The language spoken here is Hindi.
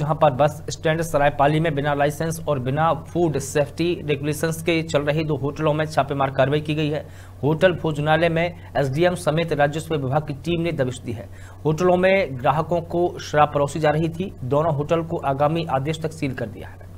जहां पर बस स्टैंड सरायपाली में बिना लाइसेंस और बिना फूड सेफ्टी रेगुलेशंस के चल रही 2 होटलों में छापेमार कार्रवाई की गई है। होटल भोजनालय में एसडीएम समेत राजस्व विभाग की टीम ने दबिश दी है। होटलों में ग्राहकों को शराब परोसी जा रही थी। दोनों होटल को आगामी आदेश तक सील कर दिया है।